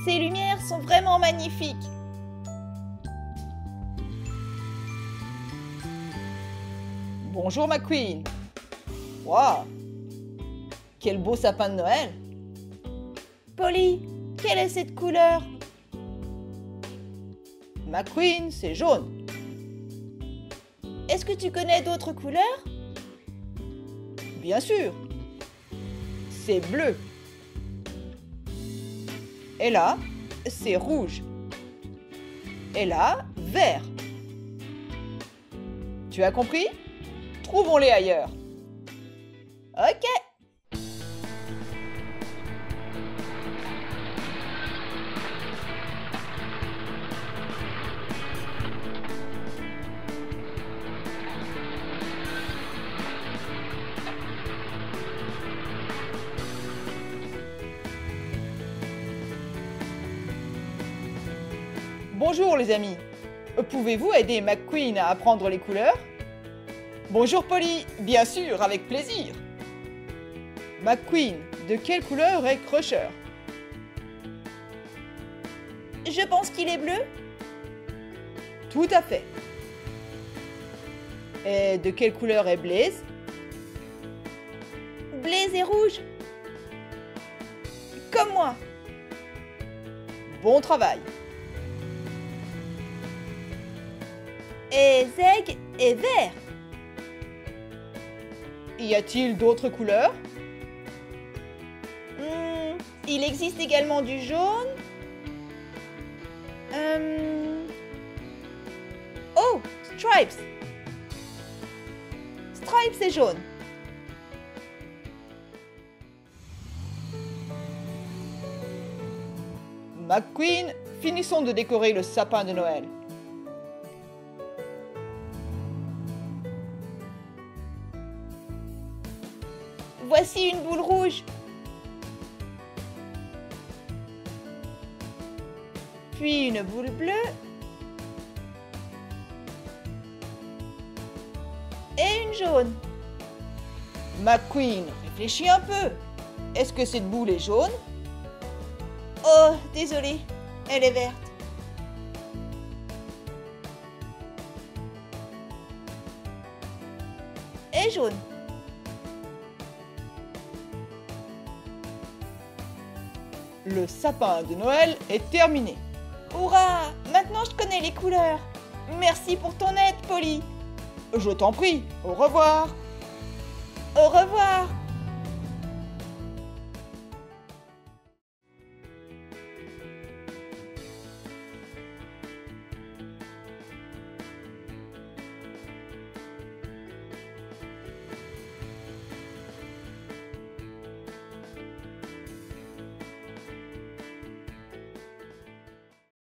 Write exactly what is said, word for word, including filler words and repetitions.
Ces lumières sont vraiment magnifiques. Bonjour McQueen. Waouh! Quel beau sapin de Noël! Polly, quelle est cette couleur? McQueen, c'est jaune. Est-ce que tu connais d'autres couleurs? Bien sûr. C'est bleu. Et là, c'est rouge. Et là, vert. Tu as compris? Trouvons-les ailleurs. Ok. Bonjour les amis. Pouvez-vous aider McQueen à apprendre les couleurs? Bonjour Polly, bien sûr, avec plaisir. McQueen, de quelle couleur est Crusher? Je pense qu'il est bleu. Tout à fait. Et de quelle couleur est Blaze? Blaze est rouge. Comme moi. Bon travail. Et Zeg est vert. Y a-t-il d'autres couleurs? Hmm, il existe également du jaune. Euh... Oh, Stripes. Stripes est jaune. McQueen, finissons de décorer le sapin de Noël. Voici une boule rouge. Puis une boule bleue. Et une jaune. McQueen, réfléchis un peu. Est-ce que cette boule est jaune? Oh, désolée, elle est verte. Et jaune. Le sapin de Noël est terminé. Hurrah! Maintenant je connais les couleurs. Merci pour ton aide, Polly. Je t'en prie, au revoir. Au revoir.